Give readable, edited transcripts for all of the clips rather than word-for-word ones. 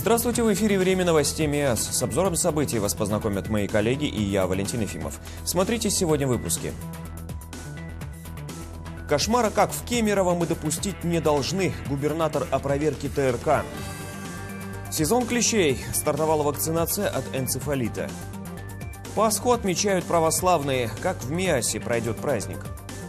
Здравствуйте, в эфире «Время новостей МИАС». С обзором событий вас познакомят мои коллеги и я, Валентин Ефимов. Смотрите сегодня в выпуске. Кошмара, как в Кемерово, мы допустить не должны. Губернатор о проверке ТРК. Сезон клещей. Стартовала вакцинация от энцефалита. Пасху отмечают православные. Как в МИАСе пройдет праздник?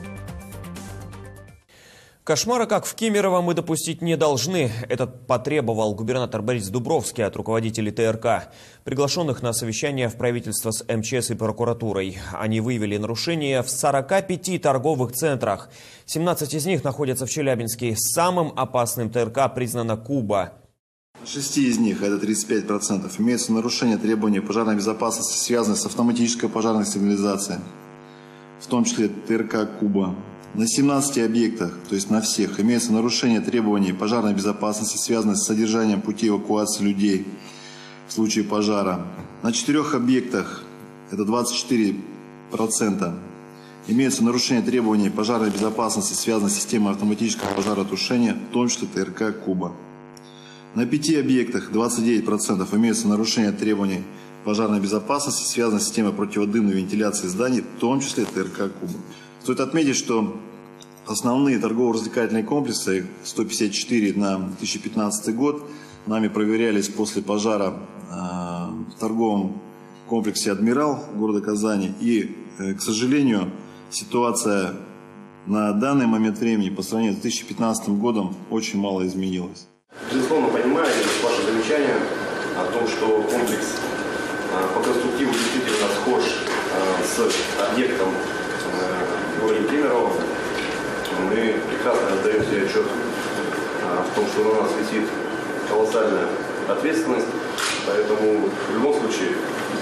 Кошмара, как в Кемерово, мы допустить не должны. Это потребовал губернатор Борис Дубровский от руководителей ТРК, приглашенных на совещание в правительство с МЧС и прокуратурой. Они выявили нарушения в 45 торговых центрах. 17 из них находятся в Челябинске. Самым опасным ТРК признана Куба. В 6 из них, это 35%, имеются нарушения требований пожарной безопасности, связанные с автоматической пожарной сигнализацией, в том числе ТРК «Куба». На 17 объектах, то есть на всех, имеются нарушения требований пожарной безопасности, связанные с содержанием пути эвакуации людей в случае пожара. На 4 объектах, это 24%, имеются нарушения требований пожарной безопасности, связанные с системой автоматического пожаротушения, в том числе ТРК «Куба». На 5 объектах, 29%, имеются нарушения требований пожарной безопасности, связанные с системой противодымной вентиляции зданий, в том числе ТРК «Куба». Стоит отметить, что основные торгово-развлекательные комплексы, 154 на 2015 год, нами проверялись после пожара в торговом комплексе «Адмирал» города Казани. И, к сожалению, ситуация на данный момент времени по сравнению с 2015 годом очень мало изменилась. Безусловно, понимаю ваше замечание о том, что комплекс по конструктиву действительно схож с объектом в городе Кемерово. Мы прекрасно отдаем себе отчет в том, что на нас висит колоссальная ответственность, поэтому в любом случае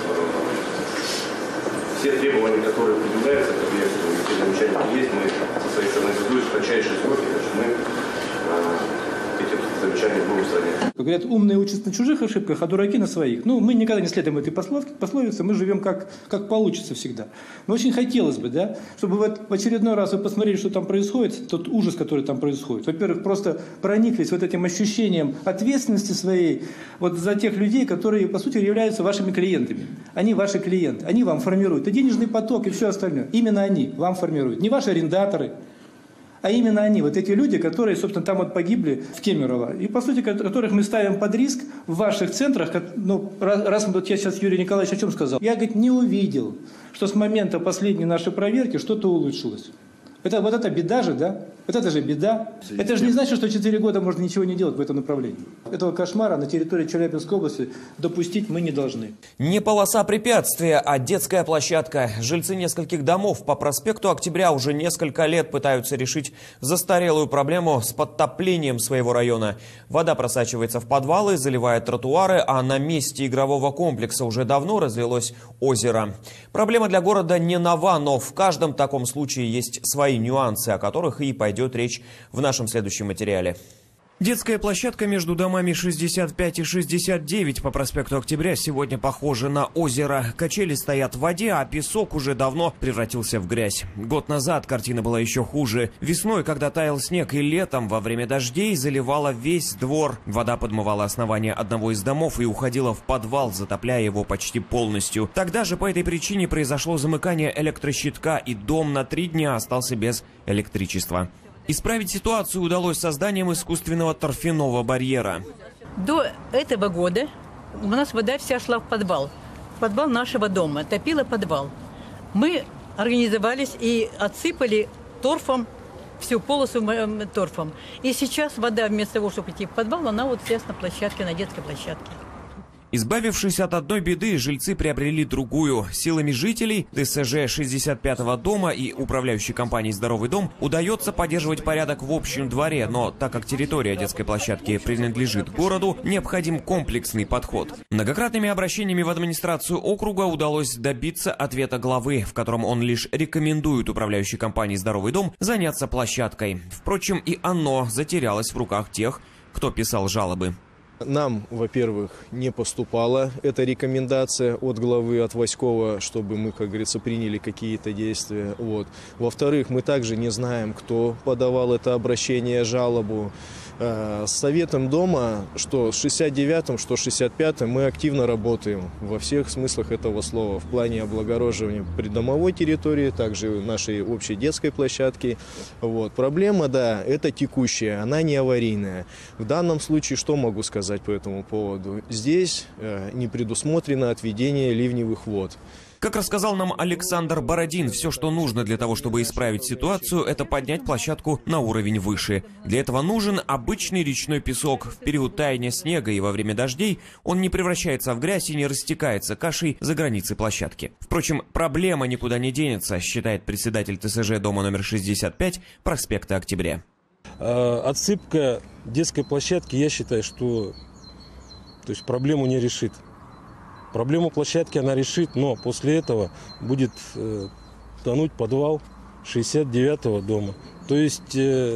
все требования, которые предъявляются к объекту, и все замечания есть, мы со своей стороны реализуем в кратчайшие сроки, так что мы замечания будем устранять. Говорят, умные учатся на чужих ошибках, а дураки на своих. Ну, мы никогда не следуем этой пословице, мы живем как получится всегда. Но очень хотелось бы, да, чтобы в очередной раз вы посмотрели, что там происходит, тот ужас, который там происходит. Во-первых, просто прониклись вот этим ощущением ответственности своей вот за тех людей, которые, по сути, являются вашими клиентами. Они ваши клиенты, они вам формируют и денежный поток, и все остальное. Именно они вам формируют, не ваши арендаторы, а именно они, вот эти люди, которые, собственно, там вот погибли в Кемерово, и, по сути, которых мы ставим под риск в ваших центрах. Ну, раз вот я сейчас, Юрий Николаевич, о чем сказал? Я, говорит, не увидел, что с момента последней нашей проверки что-то улучшилось. Вот это беда же, да? Вот это же беда. Это же не значит, что 4 года можно ничего не делать в этом направлении. Этого кошмара на территории Челябинской области допустить мы не должны. Не полоса препятствия, а детская площадка. Жильцы нескольких домов по проспекту Октября уже несколько лет пытаются решить застарелую проблему с подтоплением своего района. Вода просачивается в подвалы, заливает тротуары, а на месте игрового комплекса уже давно разлилось озеро. Проблема для города не нова, но в каждом таком случае есть свои нюансы, о которых и пойдет речь в нашем следующем материале. Детская площадка между домами 65 и 69 по проспекту Октября сегодня похожа на озеро. Качели стоят в воде, а песок уже давно превратился в грязь. Год назад картина была еще хуже. Весной, когда таял снег, и летом во время дождей заливала весь двор. Вода подмывала основание одного из домов и уходила в подвал, затопляя его почти полностью. Тогда же по этой причине произошло замыкание электрощитка, и дом на 3 дня остался без электричества. Исправить ситуацию удалось созданием искусственного торфяного барьера. До этого года у нас вода вся шла в подвал нашего дома, топила подвал. Мы организовались и отсыпали торфом, всю полосу торфом. И сейчас вода вместо того, чтобы идти в подвал, она вот сейчас на площадке, на детской площадке. Избавившись от одной беды, жильцы приобрели другую. Силами жителей ТСЖ 65-го дома и управляющей компании «Здоровый дом» удается поддерживать порядок в общем дворе, но так как территория детской площадки принадлежит городу, необходим комплексный подход. Многократными обращениями в администрацию округа удалось добиться ответа главы, в котором он лишь рекомендует управляющей компании «Здоровый дом» заняться площадкой. Впрочем, и оно затерялось в руках тех, кто писал жалобы. Нам, во-первых, не поступала эта рекомендация от главы, от Васькова, чтобы мы, как говорится, приняли какие-то действия. Вот. Во-вторых, мы также не знаем, кто подавал это обращение, жалобу. С советом дома, что с 69-м, что с 65-м, мы активно работаем во всех смыслах этого слова. В плане облагороживания придомовой территории, также нашей общей детской площадки. Вот. Проблема, да, это текущая, она не аварийная. В данном случае, что могу сказать по этому поводу? Здесь не предусмотрено отведение ливневых вод. Как рассказал нам Александр Бородин, все, что нужно для того, чтобы исправить ситуацию, это поднять площадку на уровень выше. Для этого нужен обычный речной песок. В период таяния снега и во время дождей он не превращается в грязь и не растекается кашей за границей площадки. Впрочем, проблема никуда не денется, считает председатель ТСЖ дома номер 65 проспекта Октября. Отсыпка детской площадки, я считаю, что проблему не решит. Проблему площадки она решит, но после этого будет тонуть подвал 69-го дома. То есть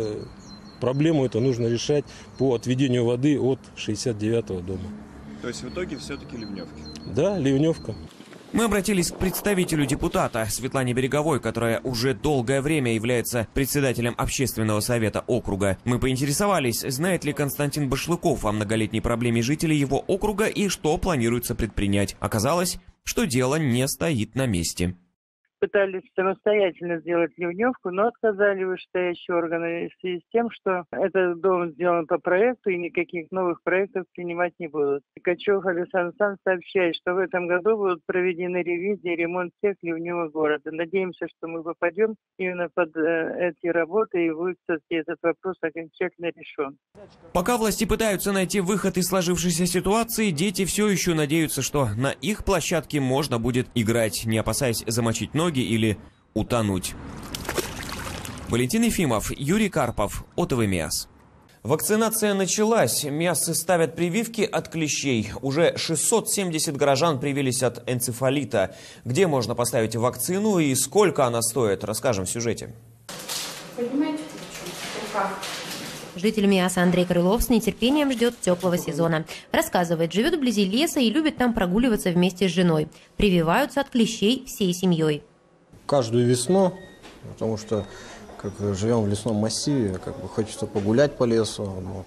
проблему эту нужно решать по отведению воды от 69-го дома. То есть в итоге все-таки ливневки? Да, ливневка. Мы обратились к представителю депутата Светлане Береговой, которая уже долгое время является председателем общественного совета округа. Мы поинтересовались, знает ли Константин Башлыков о многолетней проблеме жителей его округа и что планируется предпринять. Оказалось, что дело не стоит на месте. Пытались самостоятельно сделать ливневку, но отказали вышестоящие органы в связи с тем, что этот дом сделан по проекту и никаких новых проектов принимать не будут. Ткачев Александр Александрович сообщает, что в этом году будут проведены ревизии и ремонт всех ливневок города. Надеемся, что мы попадем именно под эти работы и будет все-таки этот вопрос окончательно решен. Пока власти пытаются найти выход из сложившейся ситуации, дети все еще надеются, что на их площадке можно будет играть, не опасаясь замочить ноги или утонуть. Валентин Ефимов, Юрий Карпов, ОТВ МИАС. Вакцинация началась. МИАСцы ставят прививки от клещей. Уже 670 горожан привились от энцефалита. Где можно поставить вакцину и сколько она стоит, расскажем в сюжете. Житель МИАСа Андрей Крылов с нетерпением ждет теплого сезона. Рассказывает, живет вблизи леса и любит там прогуливаться вместе с женой. Прививаются от клещей всей семьей. Каждую весну, потому что живем в лесном массиве, хочется погулять по лесу,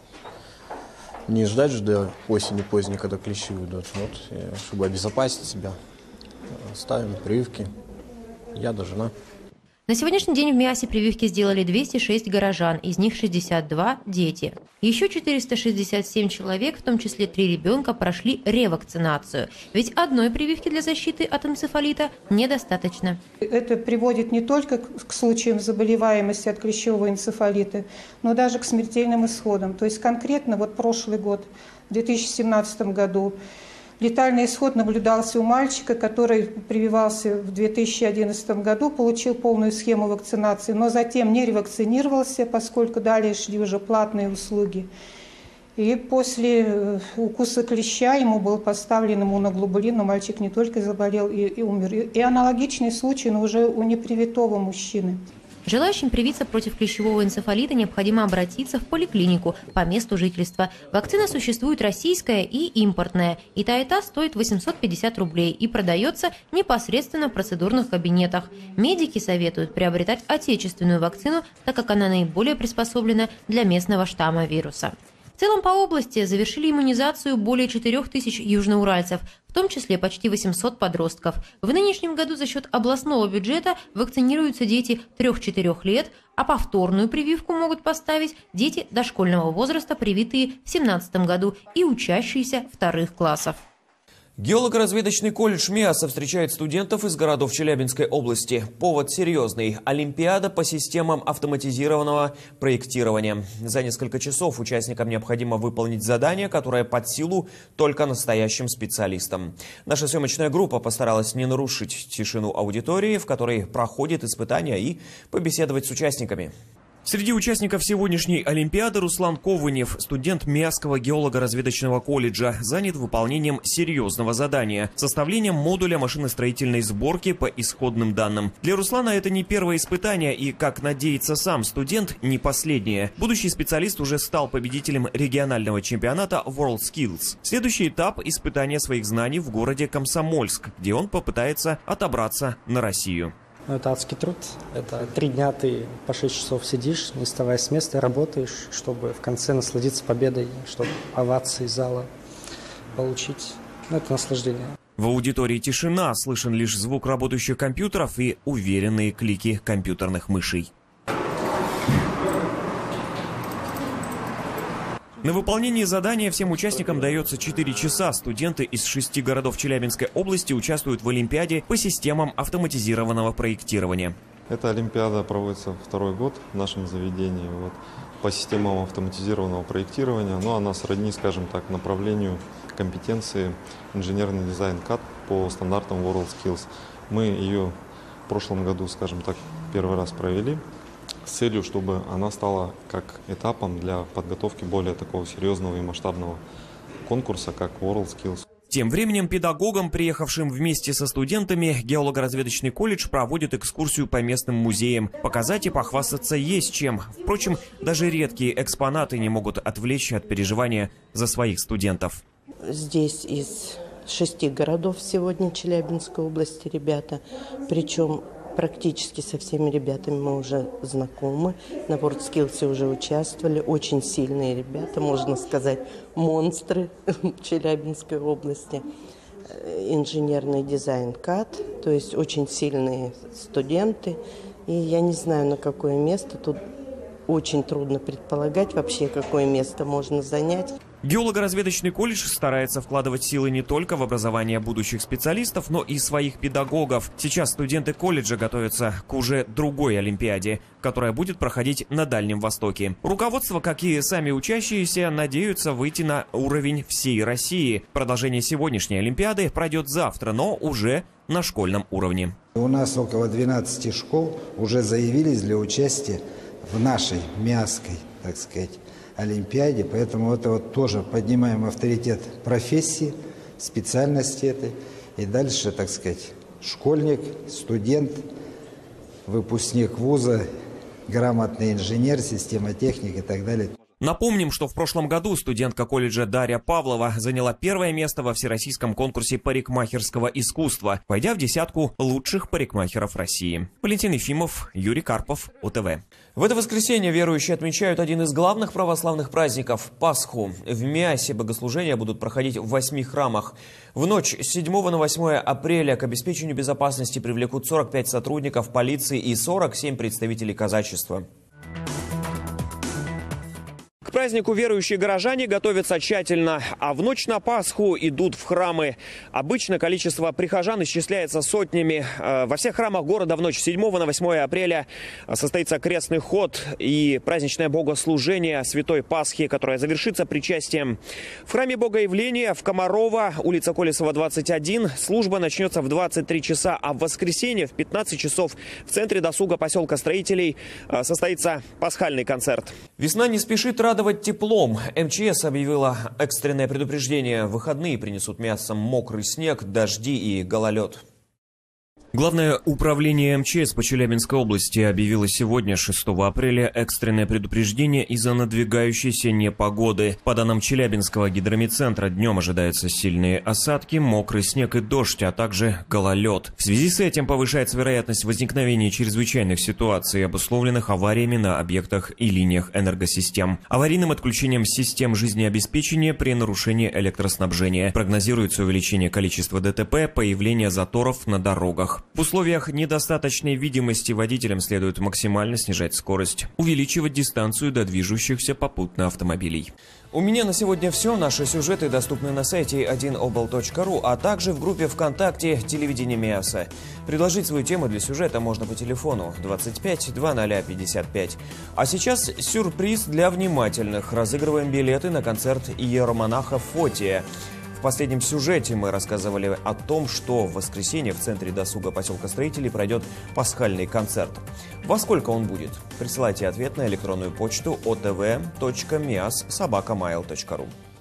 не ждать же до осени поздней, когда клещи уйдут. Чтобы обезопасить себя, ставим прививки, я да жена. На сегодняшний день в МИАСе прививки сделали 206 горожан, из них 62 – дети. Еще 467 человек, в том числе 3 ребенка, прошли ревакцинацию. Ведь одной прививки для защиты от энцефалита недостаточно. Это приводит не только к случаям заболеваемости от клещевого энцефалита, но даже к смертельным исходам. То есть конкретно прошлый год, в 2017 году, летальный исход наблюдался у мальчика, который прививался в 2011 году, получил полную схему вакцинации, но затем не ревакцинировался, поскольку далее шли уже платные услуги. И после укуса клеща ему был поставлен иммуноглобулин, но мальчик не только заболел и умер. И аналогичный случай, но уже у непривитого мужчины. Желающим привиться против клещевого энцефалита необходимо обратиться в поликлинику по месту жительства. Вакцина существует российская и импортная. И та стоит 850 рублей и продается непосредственно в процедурных кабинетах. Медики советуют приобретать отечественную вакцину, так как она наиболее приспособлена для местного штамма вируса. В целом по области завершили иммунизацию более 4000 южноуральцев, в том числе почти 800 подростков. В нынешнем году за счет областного бюджета вакцинируются дети 3-4 лет, а повторную прививку могут поставить дети дошкольного возраста, привитые в 2017 году, и учащиеся вторых классов. Геолого-разведочный колледж МИАСа встречает студентов из городов Челябинской области. Повод серьезный – Олимпиада по системам автоматизированного проектирования. За несколько часов участникам необходимо выполнить задание, которое под силу только настоящим специалистам. Наша съемочная группа постаралась не нарушить тишину аудитории, в которой проходит испытание, и побеседовать с участниками. Среди участников сегодняшней Олимпиады Руслан Кованев, студент Миасского геолого-разведочного колледжа, занят выполнением серьезного задания – составлением модуля машиностроительной сборки по исходным данным. Для Руслана это не первое испытание и, как надеется сам студент, не последнее. Будущий специалист уже стал победителем регионального чемпионата WorldSkills. Следующий этап – испытание своих знаний в городе Комсомольск, где он попытается отобраться на Россию. Это адский труд. Это 3 дня ты по 6 часов сидишь, не вставая с места, работаешь, чтобы в конце насладиться победой, чтобы овации зала получить. Это наслаждение. В аудитории тишина, слышен лишь звук работающих компьютеров и уверенные клики компьютерных мышей. На выполнение задания всем участникам дается 4 часа. Студенты из 6 городов Челябинской области участвуют в Олимпиаде по системам автоматизированного проектирования. Эта Олимпиада проводится 2-й год в нашем заведении по системам автоматизированного проектирования. Но она сродни, скажем так, направлению компетенции инженерный дизайн CAD по стандартам WorldSkills. Мы ее в прошлом году, скажем так, 1-й раз провели с целью, чтобы она стала как этапом для подготовки более такого серьезного и масштабного конкурса, как WorldSkills. Тем временем педагогам, приехавшим вместе со студентами, геолого-разведочный колледж проводит экскурсию по местным музеям. Показать и похвастаться есть чем. Впрочем, даже редкие экспонаты не могут отвлечь от переживания за своих студентов. Здесь из 6 городов сегодня Челябинской области ребята, причем практически со всеми ребятами мы уже знакомы, на WorldSkills уже участвовали. Очень сильные ребята, можно сказать, монстры Челябинской области. Инженерный дизайн CAD, то есть очень сильные студенты. И я не знаю, на какое место, тут очень трудно предполагать вообще, какое место можно занять. Геолого-разведочный колледж старается вкладывать силы не только в образование будущих специалистов, но и своих педагогов. Сейчас студенты колледжа готовятся к уже другой Олимпиаде, которая будет проходить на Дальнем Востоке. Руководство, как и сами учащиеся, надеются выйти на уровень всей России. Продолжение сегодняшней Олимпиады пройдет завтра, но уже на школьном уровне. У нас около 12 школ уже заявились для участия в нашей Миасской, так сказать, Олимпиаде, поэтому это вот тоже поднимаем авторитет профессии, специальности этой. И дальше, так сказать, школьник, студент, выпускник вуза, грамотный инженер, системотехник и так далее. Напомним, что в прошлом году студентка колледжа Дарья Павлова заняла 1-е место во всероссийском конкурсе парикмахерского искусства, войдя в 10-ку лучших парикмахеров России. Валентин Ефимов, Юрий Карпов, УТВ. В это воскресенье верующие отмечают один из главных православных праздников – Пасху. В Миасе богослужения будут проходить в 8 храмах. В ночь с 7 на 8 апреля к обеспечению безопасности привлекут 45 сотрудников полиции и 47 представителей казачества. К празднику верующие горожане готовятся тщательно, а в ночь на Пасху идут в храмы. Обычно количество прихожан исчисляется сотнями. Во всех храмах города в ночь с 7 на 8 апреля состоится крестный ход и праздничное богослужение Святой Пасхи, которое завершится причастием. В храме Богоявления в Комарова, улица Колесова, 21, служба начнется в 23 часа, а в воскресенье в 15 часов в центре досуга поселка Строителей состоится пасхальный концерт. Весна не спешит радовать теплом. МЧС объявила экстренное предупреждение. В выходные принесут мясом мокрый снег, дожди и гололед. Главное управление МЧС по Челябинской области объявило сегодня, 6 апреля, экстренное предупреждение из-за надвигающейся непогоды. По данным Челябинского гидромедцентра, днем ожидаются сильные осадки, мокрый снег и дождь, а также гололед. В связи с этим повышается вероятность возникновения чрезвычайных ситуаций, обусловленных авариями на объектах и линиях энергосистем, аварийным отключением систем жизнеобеспечения при нарушении электроснабжения. Прогнозируется увеличение количества ДТП, появление заторов на дорогах. В условиях недостаточной видимости водителям следует максимально снижать скорость, увеличивать дистанцию до движущихся попутно автомобилей. У меня на сегодня все. Наши сюжеты доступны на сайте 1obl.ru, а также в группе ВКонтакте «Телевидение Миаса». Предложить свою тему для сюжета можно по телефону 25 2055. А сейчас сюрприз для внимательных. Разыгрываем билеты на концерт иеромонаха Фотия. В последнем сюжете мы рассказывали о том, что в воскресенье в центре досуга поселка Строителей пройдет пасхальный концерт. Во сколько он будет? Присылайте ответ на электронную почту otv.mias@mail.ru.